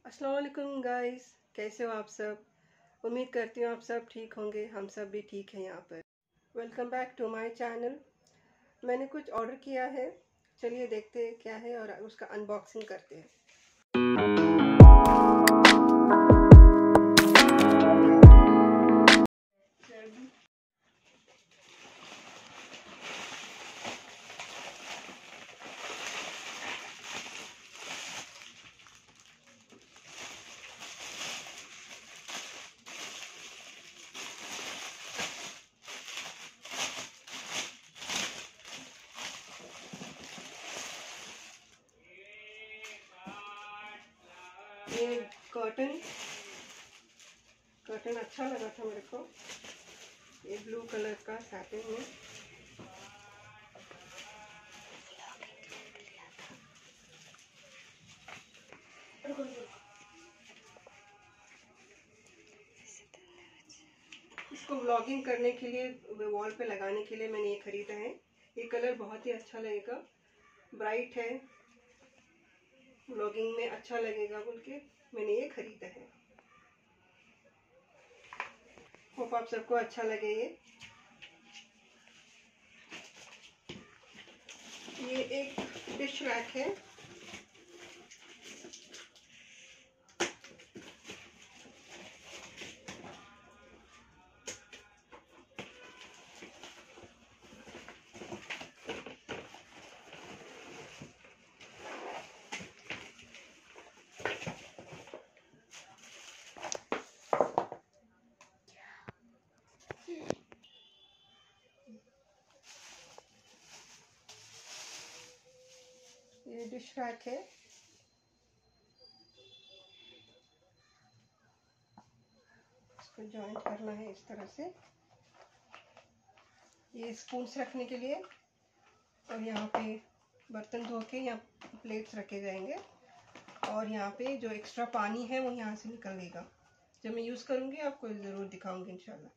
अस्सलाम वालेकुम गाइस, कैसे हो आप सब। उम्मीद करती हूँ आप सब ठीक होंगे। हम सब भी ठीक हैं यहाँ पर। Welcome back to my channel. मैंने कुछ ऑर्डर किया है, चलिए देखते हैं क्या है और उसका अनबॉक्सिंग करते हैं। ये कॉटन अच्छा लगा था मेरे को। ये ब्लू कलर का सैटिन में इसको व्लॉगिंग करने के लिए, वॉल पे लगाने के लिए मैंने ये खरीदा है। ये कलर बहुत ही अच्छा लगेगा, ब्राइट है, व्लॉगिंग में अच्छा लगेगा बोल के मैंने ये खरीदा है। होप आप सबको अच्छा लगे। ये एक डिश रैक है। ये डिश रैक है। इसको जॉइंट करना है इस तरह से। ये स्पून्स रखने के लिए, और यहाँ पे बर्तन धो के यहाँ प्लेट्स रखे जाएंगे, और यहाँ पे जो एक्स्ट्रा पानी है वो यहाँ से निकलेगा। जब मैं यूज़ करूँगी आपको ज़रूर दिखाऊंगी इंशाल्लाह।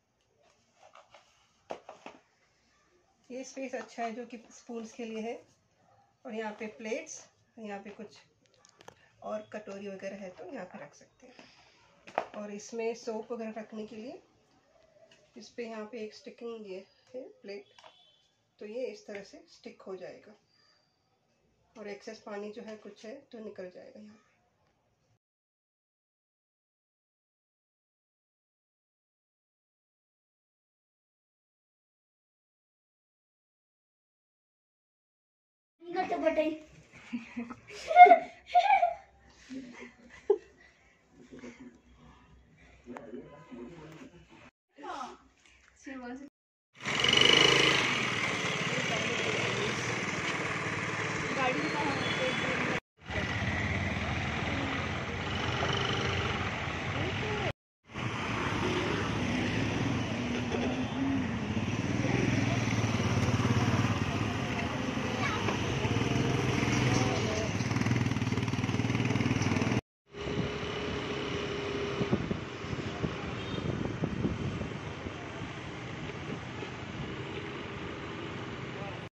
ये स्पेस अच्छा है जो कि स्पून्स के लिए है, और यहाँ पे प्लेट्स, यहाँ पे कुछ और कटोरी वगैरह है तो यहाँ पे रख सकते हैं। और इसमें सोप वगैरह रखने के लिए इस पे यहाँ पे एक स्टिकिंग ये है प्लेट, तो ये इस तरह से स्टिक हो जाएगा, और एक्सेस पानी जो है कुछ है तो निकल जाएगा यहाँ पे। गाड़ी